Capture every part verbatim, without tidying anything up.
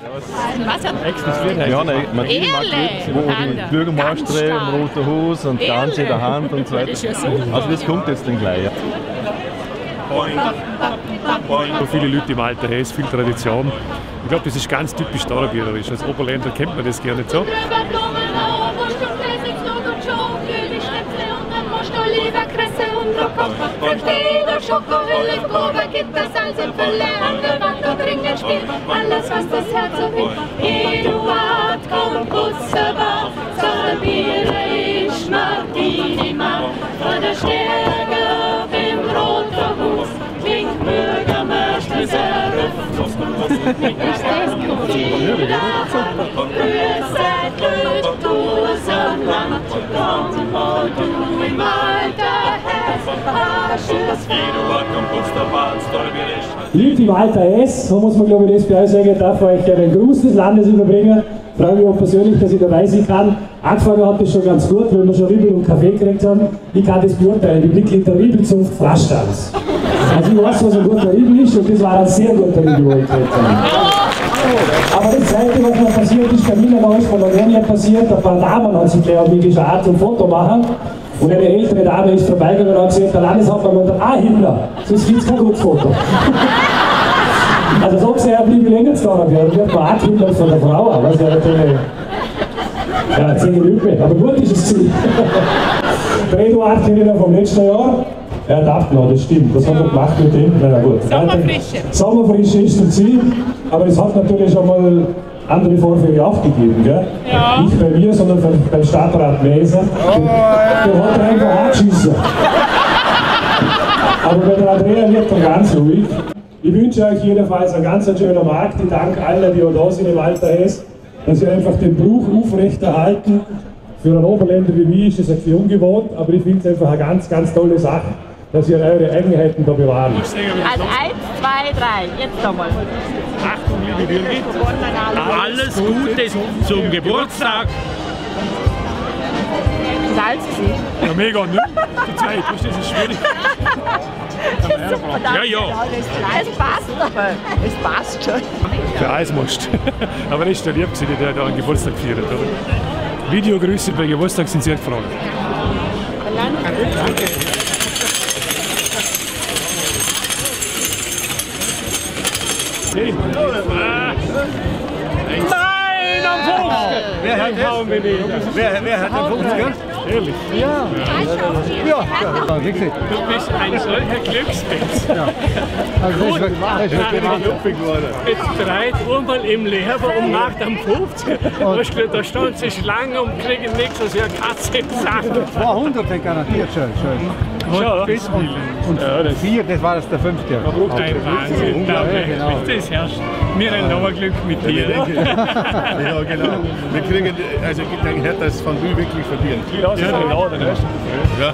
Was hat Exklusiv. Ja, nein, man Ehrlich? wo die Bürgermeisterin im Roten Haus und Ganze in der Hand und so weiter. Das ist ja super. Also das kommt jetzt dann gleich. Ja. So viele Leute im alten Häs, viel Tradition. Ich glaube, das ist ganz typisch Dornbirnerisch. Als Oberländer kennt man das gar nicht so. Alles, was das Herz so will. Eduard, Kompus, Sabbat, Sorbiere, ich mag die immer. Von der Stärke im Roten Haus klingt Bürgermeister Serif. Grüß seid Leute, du Sonnenland, komm, oh du im alter Hess, Aschus, Eduard, Kompus, Sabbat, Sorbiere, Leute im alter Hess, so muss man glaube ich das bei euch sagen, darf ich euch einen Gruß des Landes überbringen. Ich freue mich auch persönlich, dass ich dabei sein kann. Angefangen hat das schon ganz gut, weil wir schon Riebel und Kaffee gekriegt haben. Ich kann das beurteilen, ich bin der Riebelzunft Flaschtanz. Also ich weiß, was ein guter Riebel ist und das war ein sehr guter Riebel, wo ich gekriegt habe. Aber das Zweite, was noch passiert ist, bei mir war es von der Linie passiert, ein paar Damen haben sich gleich auf mich geschaut zum Foto machen. Und eine ältere Dame ist vorbeigegangen und hat gesagt, der Landeshauptmann hat ah Himmler, sonst gibt es kein gutes Foto. Also so gesehen blieb ich länger zu tun werden. Ich habe mal Himmler von der Frau, aber das ist ja natürlich ja, zehn Minuten, aber gut ist es Ziel. Der Eduard kenne ich noch vom letzten Jahr. Er dachte noch, das stimmt, das haben wir gemacht mit ihm. Na ja, gut. Sommerfrische. Sommerfrische ist das Ziel, aber es hat natürlich schon mal andere Vorfälle aufgegeben, gell? Ja. Nicht bei mir, sondern beim Stadtrat Meiser. Oh, ja. Der hat einfach angeschissen. Aber bei der Andrea wird er ganz ruhig. Ich wünsche euch jedenfalls einen ganz schönen Markt. Ich danke allen, die da sind im alter Hess, dass sie einfach den Brauch aufrechterhalten. Für einen Oberländer wie mich ist das ein bisschen ungewohnt, aber ich finde es einfach eine ganz, ganz tolle Sache, dass ihr eure Eigenheiten da bewahren. Also eins, zwei, drei, jetzt nochmal. Achtung, liebe Birgit. Alles Gute zum Geburtstag. Salz gewesen. Ja, mega, ne? Zu zweit, das ist schwierig. Ja, ja. Es passt aber. Es passt schon. Für Eismast. Aber das ist der Liebste, der da einen Geburtstag feiert, oder? Videogrüße bei Geburtstag sind sehr gefreut. Danke. Hey. Nein, am fünfzig! Wer hat das? Wer, wer hat den fünfzig? Ehrlich? Ja. Ja. Du bist ein solcher Glückspilz. Ja. Gut, jetzt dreht einmal im Leben und macht am fünfzig. Da stand sie Schlange und kriegen nichts als eine Katze im Sack. zweihundert garantiert schon. schon. Und, und ja, das vier, das war das der fünfte. Man braucht einen Wahnsinn. Ja, genau. Das herrscht. Wir haben noch ein Glück mit dir. Ja, genau. Wir kriegen, also ich hätte das von Bühl wirklich verdient. Ja, genau, dann hörst du.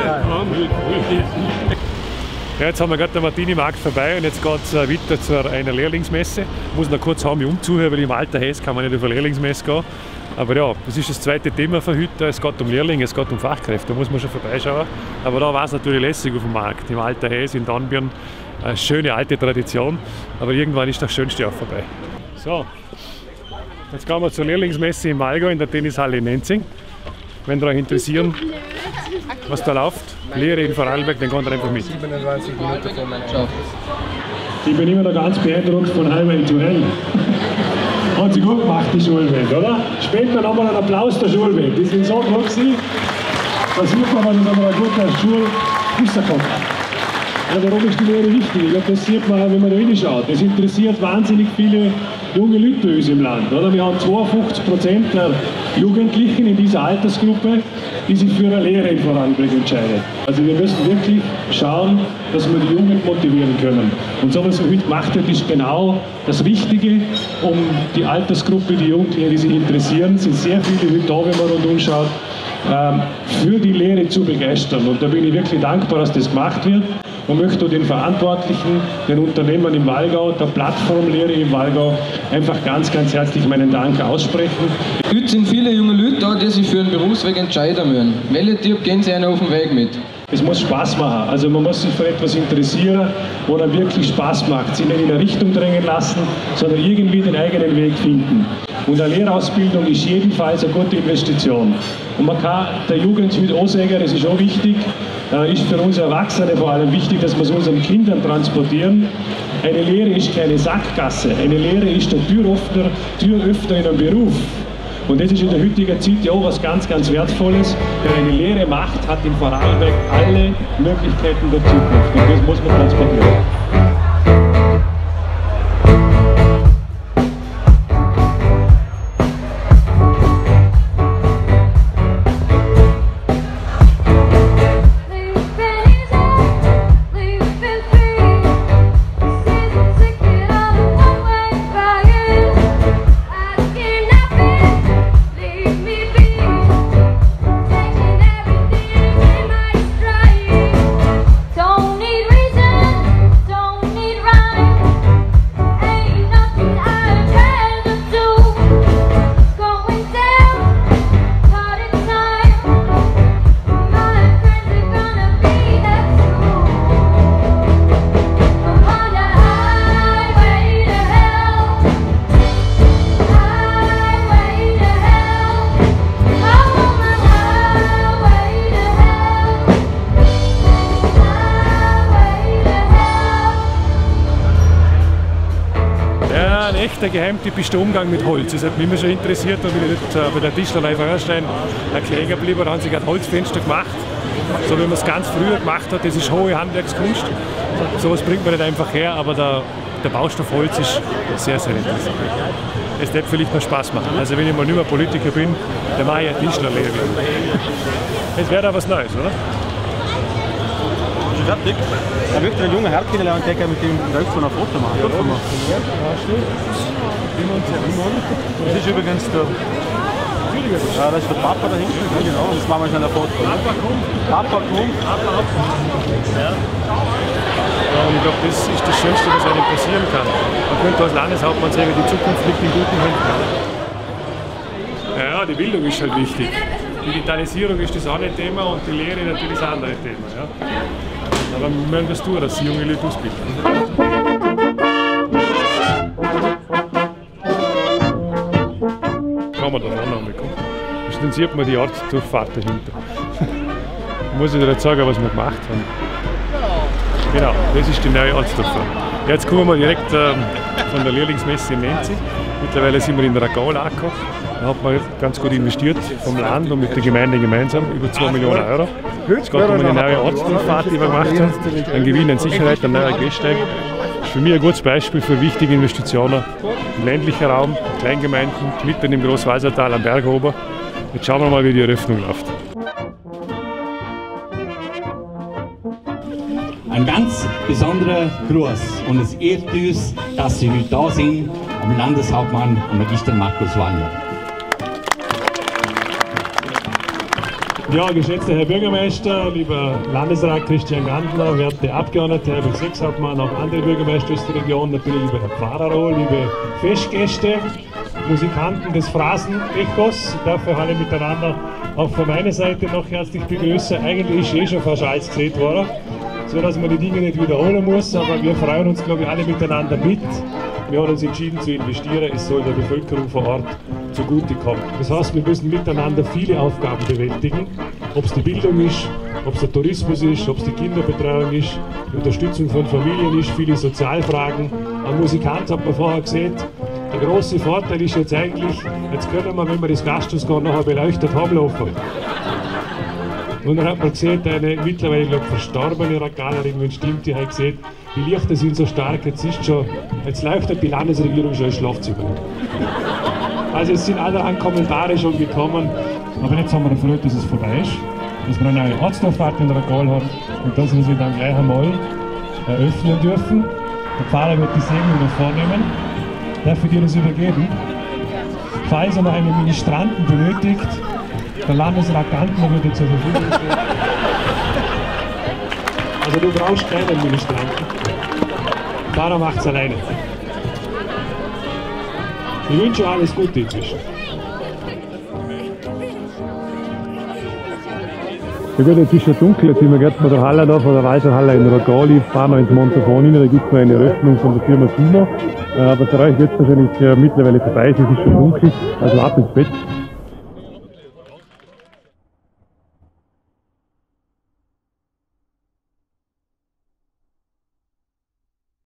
Ja, jetzt haben wir gerade den Martini-Markt vorbei und jetzt geht es weiter zu einer Lehrlingsmesse. Ich muss noch kurz haben, mich umzuhören, weil im alten Hess kann man nicht auf eine Lehrlingsmesse gehen. Aber ja, das ist das zweite Thema für heute. Es geht um Lehrlinge, es geht um Fachkräfte, da muss man schon vorbeischauen. Aber da war es natürlich lässig auf dem Markt, im alten Hess in Dornbirn. Eine schöne alte Tradition, aber irgendwann ist das Schönste auch vorbei. So, jetzt gehen wir zur Lehrlingsmesse im Allgäu in der Tennishalle in Nenzing. Wenn ihr euch interessieren, was da läuft, Lehre in Vorarlberg, dann kommt ihr einfach mit. siebenundzwanzig Minuten vor Mannschaft. Ich bin immer noch ganz beeindruckt von Highway to Hell. Hat sie gut gemacht, die Schulwelt, oder? Später nochmal einen Applaus der Schulwelt. Die sind so gut gewesen. Da sieht man, dass man eine gute Schulbusser kommt. Ja, warum ist die Lehre wichtig? Ich glaube, das sieht man, wenn man da hinschaut. Das interessiert wahnsinnig viele junge Leute bei uns im Land. Oder? Wir haben zweiundfünfzig Prozent der Jugendlichen in dieser Altersgruppe, die sich für eine Lehre in Vorarlberg entscheiden. Also wir müssen wirklich schauen, dass wir die Jugend motivieren können. Und so was wir heute gemacht haben, ist genau das Richtige, um die Altersgruppe, die Jugendlichen, die sich interessieren, es sind sehr viele heute da, wenn man rundum schaut, für die Lehre zu begeistern. Und da bin ich wirklich dankbar, dass das gemacht wird. Und möchte den Verantwortlichen, den Unternehmern im Walgau, der Plattform Lehre im Walgau einfach ganz, ganz herzlich meinen Dank aussprechen. Heute sind viele junge Leute da, die sich für einen Berufsweg entscheiden müssen. Welchen Tipp gehen Sie ihnen auf den Weg mit? Es muss Spaß machen, also man muss sich für etwas interessieren, wo dann wirklich Spaß macht. Sie nicht in eine Richtung drängen lassen, sondern irgendwie den eigenen Weg finden. Und eine Lehrausbildung ist jedenfalls eine gute Investition. Und man kann der Jugend mit ansagen, das ist auch wichtig, äh, ist für uns Erwachsene vor allem wichtig, dass wir es unseren Kindern transportieren. Eine Lehre ist keine Sackgasse, eine Lehre ist der Türöffner, Türöffner in einem Beruf. Und das ist in der heutigen Zeit ja auch was ganz, ganz Wertvolles. Wer eine Lehre macht, hat in Vorarlberg alle Möglichkeiten der Zukunft. Und das muss man transportieren. Der Geheimtipp ist der Umgang mit Holz. Das hat mich immer schon interessiert, und weil ich dort bei der Tischlerei Feuerstein kleben geblieben, da haben sie gerade Holzfenster gemacht, so wie man es ganz früher gemacht hat. Das ist hohe Handwerkskunst. So etwas bringt man nicht einfach her, aber der, der Baustoff Holz ist sehr, sehr interessant. Es wird vielleicht noch Spaß machen. Also wenn ich mal nicht mehr Politiker bin, dann mache ich eine Tischlerlehre. Es wäre da was Neues, oder? Fertig. Da möchte ein junger Herr kennenlernen, der mit dem Rauch von einer Foto machen. Ja, das ist übrigens der. Ja, das ist der Papa da hinten. Ja, genau, das machen wir schon ein Foto. Papa kommt. Papa kommt. Papa kommt. Ja. Und ich glaube, das ist das Schönste, was einem passieren kann. Man könnte als Landeshauptmann sagen, die Zukunft liegt in guten Händen. Ja, die Bildung ist halt wichtig. Digitalisierung ist das eine Thema und die Lehre natürlich das andere Thema. Ja. Aber wir müssen das tun, dass die junge Leute ausbilden. Kann man da noch mal gucken. Dann sieht man die Ortsdurchfahrt dahinter. Muss ich dir jetzt sagen, was wir gemacht haben. Genau, das ist die neue Ortsdurchfahrt. Jetzt kommen wir direkt ähm, von der Lehrlingsmesse in Menzi. Mittlerweile sind wir in der Ragal angekommen. Da hat man ganz gut investiert vom Land und mit der Gemeinde gemeinsam, über zwei Millionen Euro. Jetzt geht um eine neue Ortsdurchfahrt, die wir gemacht haben. Ein Gewinn an Sicherheit, ein neuer Gehsteig. Das ist für mich ein gutes Beispiel für wichtige Investitionen im ländlichen Raum, Kleingemeinden, mitten im Großwalsertal am Berg oben. Jetzt schauen wir mal, wie die Eröffnung läuft. Ein ganz besonderer Gruß und es ehrt uns, dass Sie heute da sind, am Landeshauptmann, am Magister Markus Wallner. Ja, geschätzter Herr Bürgermeister, lieber Landesrat Christian Gantner, werte Abgeordnete, Herr Bezirkshauptmann, auch andere Bürgermeister aus der Region, natürlich lieber Herr Pfarrer, liebe Festgäste, Musikanten des Phrasenechos, ich darf euch alle miteinander auch von meiner Seite noch herzlich begrüßen. Eigentlich ist eh schon fast alles gesehen worden, so dass man die Dinge nicht wiederholen muss, aber wir freuen uns, glaube ich, alle miteinander mit. Wir haben uns entschieden zu investieren, es soll der Bevölkerung vor Ort zugutekommen. Das heißt, wir müssen miteinander viele Aufgaben bewältigen, ob es die Bildung ist, ob es der Tourismus ist, ob es die Kinderbetreuung ist, die Unterstützung von Familien ist, viele Sozialfragen. Ein Musikant hat man vorher gesehen. Der große Vorteil ist jetzt eigentlich, jetzt können wir, wenn wir das Gasthaus gar nachher beleuchtet haben, laufen. Und dann hat man gesehen, eine mittlerweile glaub, verstorbene Ragalerin, wenn es stimmt, die hat gesehen, die Lichter sind so stark, jetzt ist schon, jetzt leuchtet die Landesregierung schon ins Schlafzimmer. Also es sind allerhand Kommentare schon gekommen, aber jetzt haben wir erfreut, dass es vorbei ist, dass wir eine neue Ortsdurchfahrt in Ragal haben und dass wir sie dann gleich einmal eröffnen dürfen. Der Pfarrer wird die Segnung noch vornehmen. Darf ich dir das übergeben? Falls er noch einen Ministranten benötigt, der Landesrat Gantner würde zur Verfügung stehen. Also du brauchst keinen Ministranten. Der Pfarrer macht es alleine. Ich wünsche euch alles Gute inzwischen. Ja gut, jetzt ist schon dunkel, jetzt sind wir gerade von der Halle da, von der Walserhalle in Rogali, fahren wir ins Montafon rein, da gibt es noch eine Eröffnung von der Firma Suma. Aber für euch wird es wahrscheinlich äh, mittlerweile vorbei, es ist schon dunkel, also ab ins Bett.